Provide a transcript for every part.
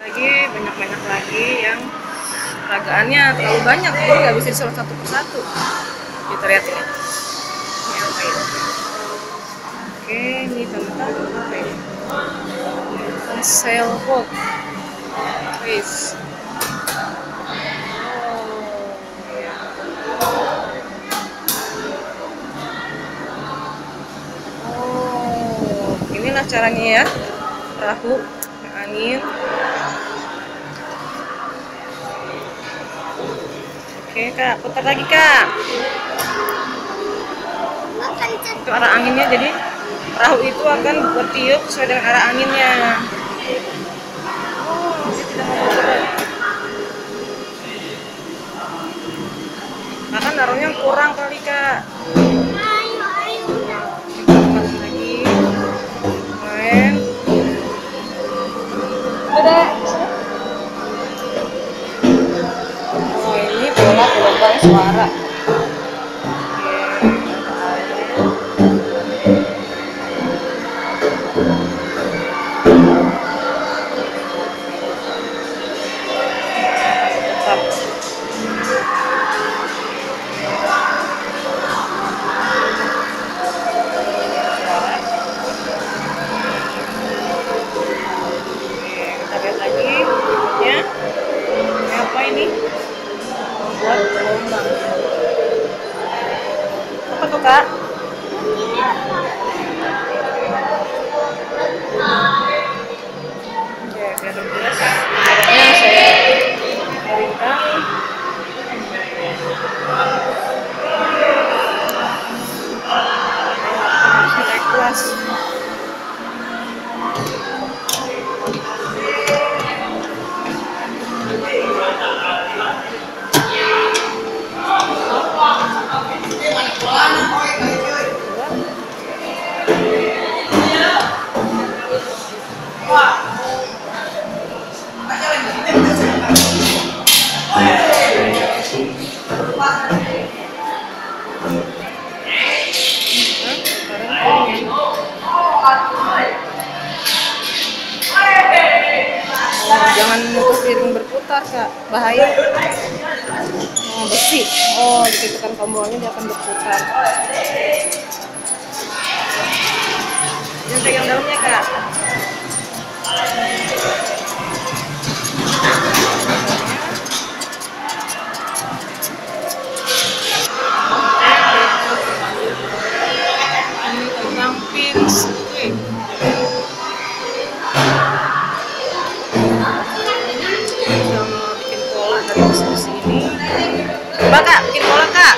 Lagi banyak lagi yang peragaannya terlalu banyak, jadi nggak bisa disuruh satu persatu. Kita lihat ini. Ini apa ini? Oke, ini tentang apa ini? Sailboat. Fish. Inilah caranya ya, perahu angin. Oke kak, putar lagi kak. Itu arah anginnya, jadi perahu itu akan bertiup sesuai dengan arah anginnya. Oh, dia tidak mau bergerak. Nah, kan naruhnya kurang kali kak. Lagi main. Udah. Oh, ini bola gelombang suara. Ini buat gelombang. Apa tuh kak? Oke, biar jelas. Caranya saya garingkan. Naik kelas. Jangan mutus piring berputar kak, bahaya. Oh, besi. Oh, ditekan tombolnya dia akan berputar. Jangan pegang dalamnya kak. Ini tentang pins. Coba kak, bikin bola kak.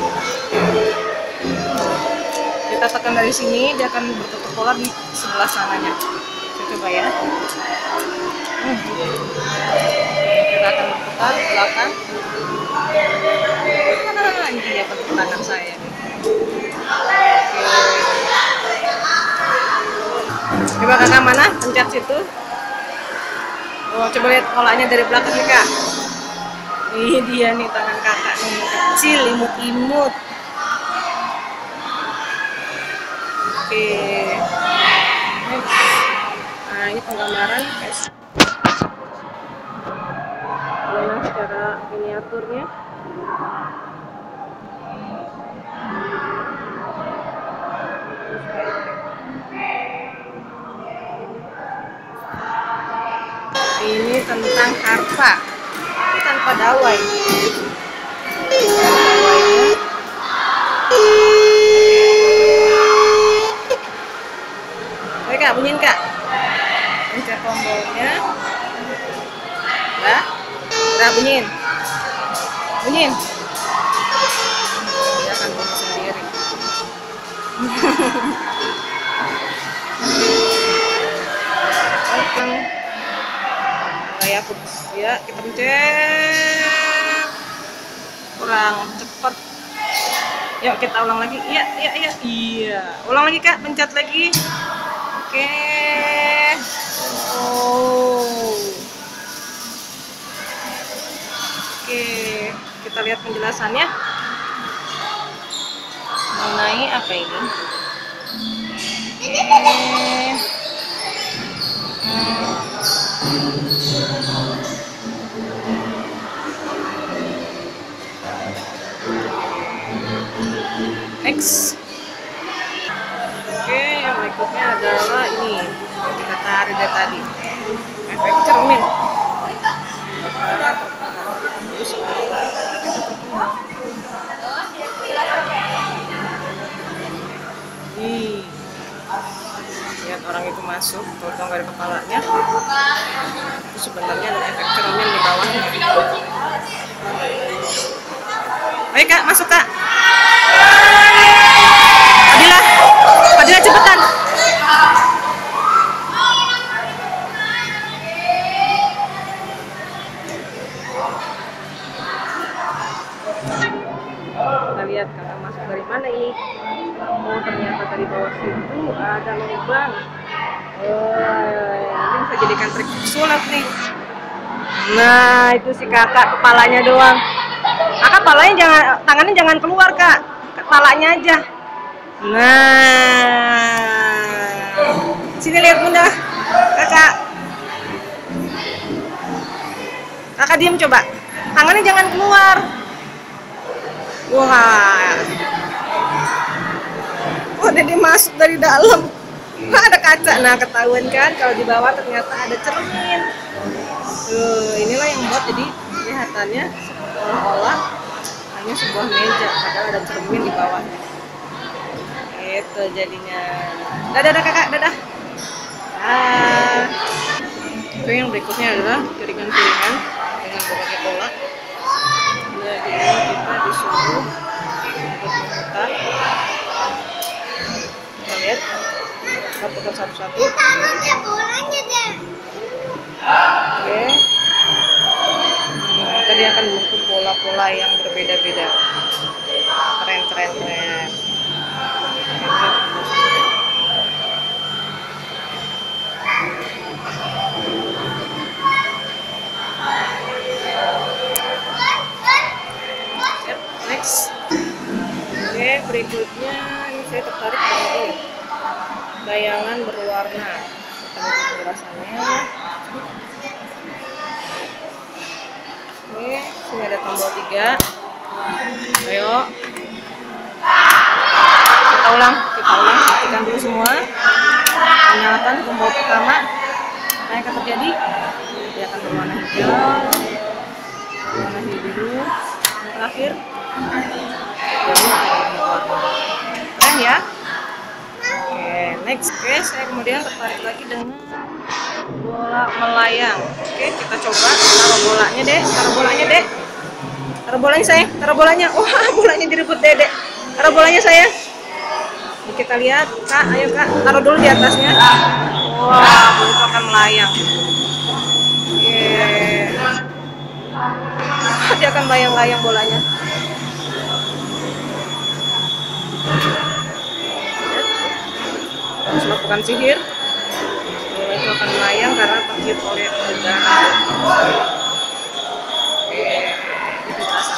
Kita tekan dari sini, dia akan bertutup bola di sebelah sananya. Kita coba ya. Kita akan berputar ke belakang. Ini dia bentuk tangan saya. Coba kakak mana? Pencet situ. Oh, coba lihat polanya dari belakang nih kak. Ini dia nih tangan kakak nih, kecil, imut-imut. Oke. Nah, ini penggambaran guys. Mana secara miniaturnya. Ini tentang harpa, tapi tanpa dawai. Oke kak, bunyiin kak. Pencet tombolnya. Udah bunyiin. Bunyiin. Dia akan bunyi sendiri. Kayak ya, kita pencet. Kurang cepet. Yuk kita ulang lagi. Iya. Ulang lagi kak, pencet lagi. Oke. Oh. Oke, kita lihat penjelasannya mengenai apa ini. Oke. Next. Oke, yang berikutnya adalah ini yang kita tarik dari tadi, efek cermin. Nih, lihat orang itu masuk, potong dari kepalanya. Itu sebenarnya ada efek cermin di bawahnya. Ayo kak, masuk kak. Fadila, Fadila cepetan. Kita lihat kakak masuk dari mana ini. Oh, ternyata dari bawah situ ada lubang. Ini bisa jadikan trik sulap nih. Nah, itu si kakak kepalanya doang. Kakak kepalanya jangan, tangannya jangan keluar kak, kepalanya aja. Nah, sini lihat bunda, kakak. Kakak diam coba, tangannya jangan keluar. Wah, udah dia masuk dari dalam. Ada kaca, nah ketahuan kan kalau di bawah ternyata ada cermin. Inilah yang buat jadi kelihatannya seolah-olah hanya sebuah meja, padahal ada cermin di bawahnya. Itu jadinya. Dadah, dadah kakak, dadah. Oke, yang berikutnya adalah piringan-piringan dengan berbagai pola. Jadi kita disuruh untuk memutar. Kita lihat, kita putar satu-satu. Oke. Tadi akan membentuk pola-pola yang berbeda-beda. Keren, keren, keren. Next. Oke, berikutnya ini saya tertarik dengan ini, bayangan berwarna. Kita lihat penjelasannya. Oke, sini ada tombol 3. Ayo, kita ulang, matikan dulu semua. Nyalakan tombol pertama. Apa yang akan terjadi? Dia akan berwarna hijau, warna biru, yang terakhir keren ya. Oke, next. Oke, saya kemudian tertarik lagi dengan bola melayang. Oke, kita coba taruh bolanya deh, taruh bolanya sayang, taruh bolanya. Wah, bolanya direbut dedek. Taruh bolanya sayang. Ini kita lihat, kak, ayo kak, taruh dulu di atasnya. Wah, bola itu akan melayang. Oke, dia akan melayang-layang bolanya. Harus lakukan sihir. Bola itu akan melayang karena tertiup oleh udara. Oke, itu rasa.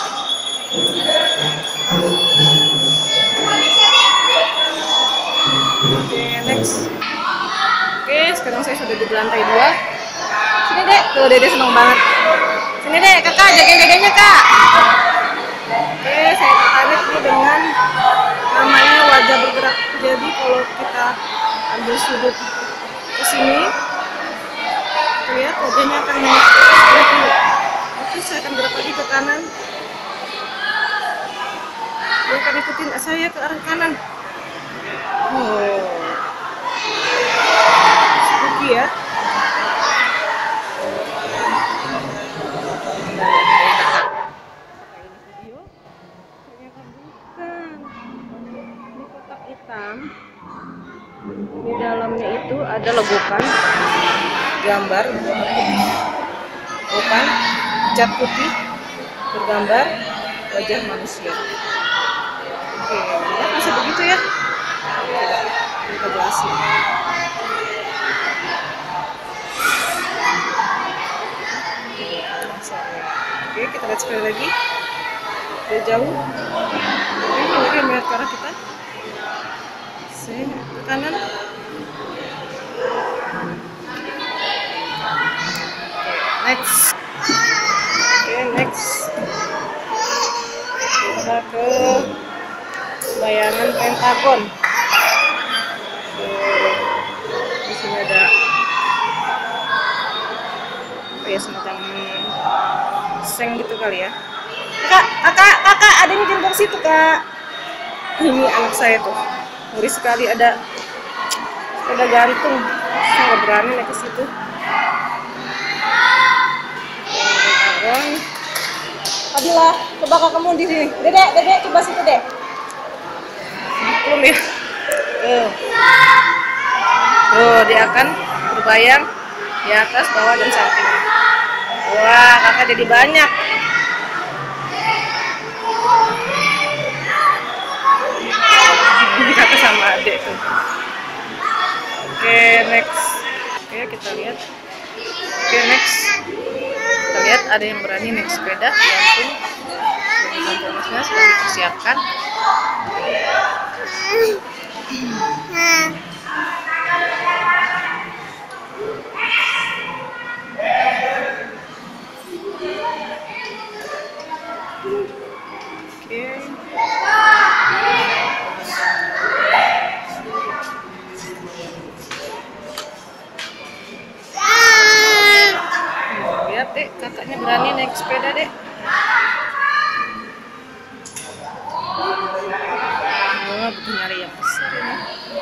Oke, next. Oke, sekarang saya sudah di lantai 2. Sini dek, tuh dede seneng banget. Sini dek, kakak, jagain-jagainya kak. Oke, saya tertarik nih dengan namanya wajah bergerak. Jadi kalau kita ambil sudut ke sini, lihat wajahnya akan gerak dulu. Oke, saya akan gerak lagi ke kanan. Dia akan ikutin saya ke arah kanan. Oh, spooky ya. Di dalamnya itu ada legokan gambar, bukan cat putih bergambar wajah manusia. Oke, ya, bisa begitu ya. Coba kita jelasin. Oke, kita lihat sekali lagi dari jauh. Oke, ini dia melihat ke arah kita. Saya ke kanan. next. Oke, next kita ke bayangan pentagon. Di sini ada apa ya, semacam seng gitu kali ya. Kakak, ada yang jempol situ kak. Ini anak saya tuh, ngeri sekali, ada gantung. Saya nggak berani naik ke situ. Pentagon. Adilah, coba kakakmu di sini. Dedek, coba situ deh. Belum ya. Tuh, dia akan berbayang di atas, bawah, dan sampingnya. Wah, kakak jadi banyak. Kakak sama adik tuh. Oke, next. Oke, kita lihat. Oke, next. Kita lihat ada yang berani naik sepeda gantung. Gantung-gantung sedang dipersiapkan. Oke. Lihat dek, kakaknya berani naik sepeda dek. Oh, butuh nyari yang besar ini.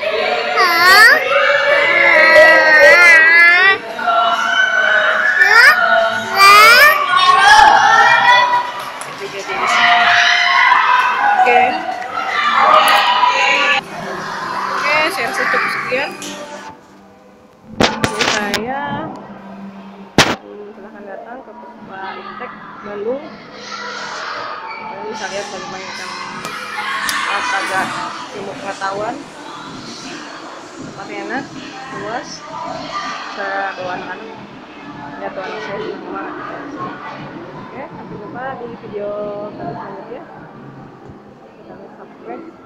Oke, saya rasa cukup sekian. Jadi saya silahkan datang ke Puspa Iptek Bandung. Kalian bisa lihat bagaimana agak ilmu pengetahuan, tempatnya enak, luas. Saya bawa anak-anak, lihat tuh anak saya senang banget. Oke, sampai jumpa di video selanjutnya. Jangan lupa subscribe.